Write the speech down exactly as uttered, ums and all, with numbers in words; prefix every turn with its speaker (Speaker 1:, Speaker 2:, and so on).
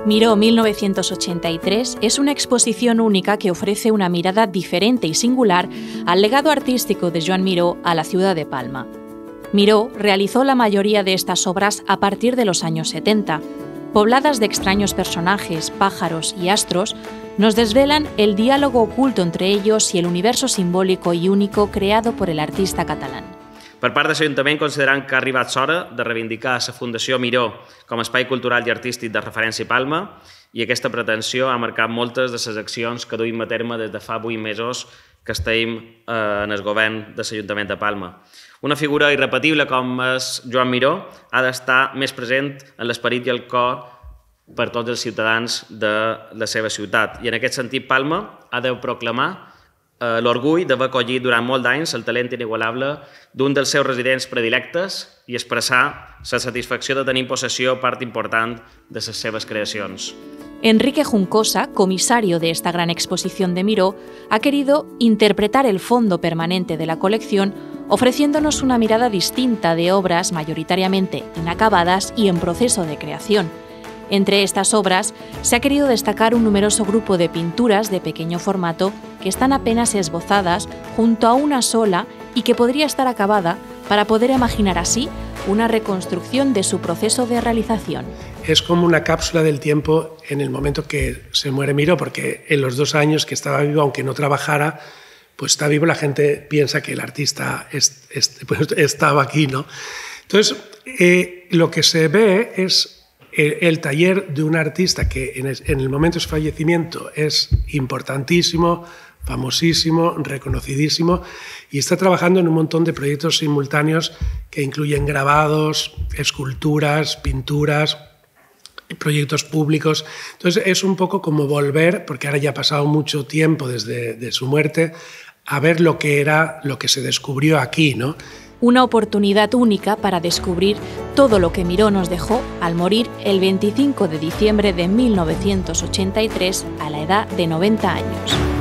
Speaker 1: Miró mil novecientos ochenta y tres es una exposición única que ofrece una mirada diferente y singular al legado artístico de Joan Miró a la ciudad de Palma. Miró realizó la mayoría de estas obras a partir de los años setenta. Pobladas de extraños personajes, pájaros y astros, nos desvelan el diálogo oculto entre ellos y el universo simbólico y único creado por el artista catalán.
Speaker 2: Per part de l'Ajuntament considerant que ha arribat l'hora de reivindicar la Fundació Miró com a espai cultural i artístic de referència a Palma, i aquesta pretensió ha marcat moltes de les accions que duim a terme des de fa vuit mesos que estem en el govern de l'Ajuntament de Palma. Una figura irrepetible com és Joan Miró ha d'estar més present en l'esperit i el cor per tots els ciutadans de la seva ciutat. I en aquest sentit, Palma ha de proclamar l'orgull d'haver acollit durant molt d'anys el talent inigualable d'un dels seus residents predilectes i expressar la satisfacció de tenir en possessió part important de les seves creacions.
Speaker 1: Enrique Juncosa, comisario de esta gran exposición de Miró, ha querido interpretar el fondo permanente de la colección ofreciéndonos una mirada distinta de obras mayoritariamente inacabadas y en proceso de creación. Entre estas obras se ha querido destacar un numeroso grupo de pinturas de pequeño formato que están apenas esbozadas junto a una sola y que podría estar acabada para poder imaginar así una reconstrucción de su proceso de realización.
Speaker 3: Es como una cápsula del tiempo en el momento que se muere Miró, porque en los dos años que estaba vivo, aunque no trabajara, pues está vivo, la gente piensa que el artista es, es, pues estaba aquí, ¿no? Entonces, eh, lo que se ve es el taller de un artista que en el momento de su fallecimiento es importantísimo, famosísimo, reconocidísimo, y está trabajando en un montón de proyectos simultáneos que incluyen grabados, esculturas, pinturas, proyectos públicos. Entonces es un poco como volver, porque ahora ya ha pasado mucho tiempo desde de su muerte, a ver lo que era, lo que se descubrió aquí, ¿no?
Speaker 1: Una oportunidad única para descubrir todo lo que Miró nos dejó al morir el veinticinco de diciembre de mil novecientos ochenta y tres a la edad de noventa años.